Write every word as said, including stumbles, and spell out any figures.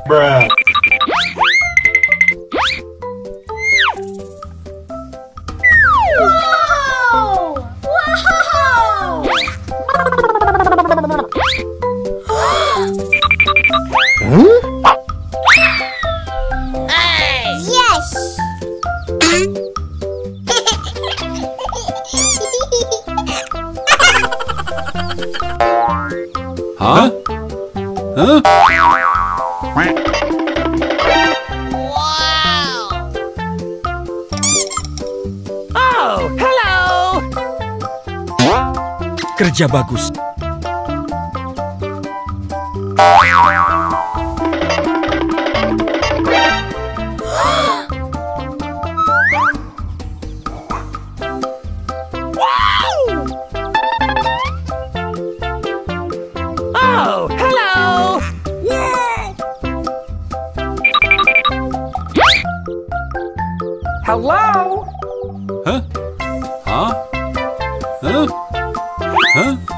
Bruh. Wow! Wow! Hey! Yes! Huh? Huh? Wow! Oh, hello! Kerja bagus. Oh, hello! Hello? Huh? Huh? Huh? Huh?